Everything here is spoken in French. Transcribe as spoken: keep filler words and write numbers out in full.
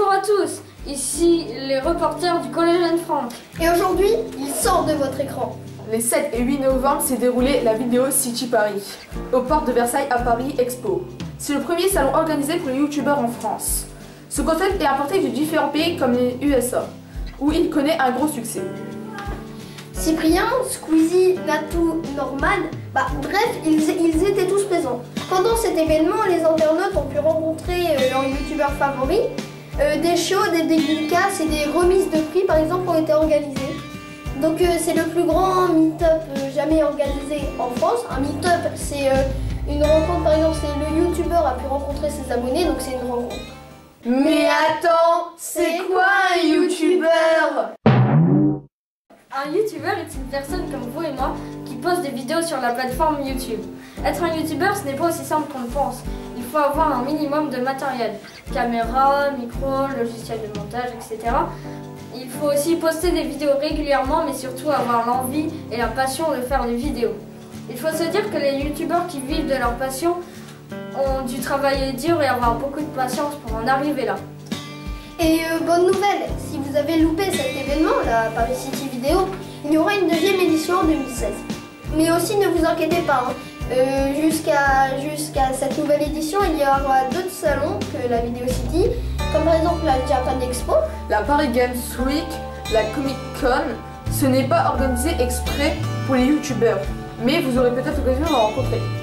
Bonjour à tous, ici les reporters du Collège Anne-Franck. Et aujourd'hui, il sort de votre écran. Les sept et huit novembre s'est déroulé la Vidéo City Paris, aux portes de Versailles à Paris Expo. C'est le premier salon organisé pour les youtubeurs en France. Ce concept est importé de différents pays comme les U S A, où il connaît un gros succès. Cyprien, Squeezie, Natou, Norman, bah bref, ils, ils étaient tous présents. Pendant cet événement, les internautes ont pu rencontrer euh, leurs youtubeurs favoris. Euh, des shows, des dédicaces et des remises de prix par exemple ont été organisées. Donc euh, c'est le plus grand meet-up euh, jamais organisé en France. Un meet-up, c'est euh, une rencontre, par exemple, c'est le youtubeur a pu rencontrer ses abonnés, donc c'est une rencontre. Mais attends, c'est quoi un youtubeur? Un youtubeur est une personne comme vous et moi qui poste des vidéos sur la plateforme YouTube. Être un youtubeur, ce n'est pas aussi simple qu'on le pense. Il faut avoir un minimum de matériel, caméra, micro, logiciel de montage, et cetera. Il faut aussi poster des vidéos régulièrement, mais surtout avoir l'envie et la passion de faire des vidéos. Il faut se dire que les youtubeurs qui vivent de leur passion ont dû travailler dur et avoir beaucoup de patience pour en arriver là. Et euh, bonne nouvelle, si vous avez loupé cet événement, la Paris City Vidéo, il y aura une deuxième édition en deux mille seize. Mais aussi ne vous inquiétez pas, hein. euh, jusqu'à jusqu'à cette nouvelle édition, il y aura d'autres salons que la Vidéo City, comme par exemple la Japan Expo, la Paris Games Week, la Comic Con. Ce n'est pas organisé exprès pour les youtubeurs, mais vous aurez peut-être l'occasion de en rencontrer.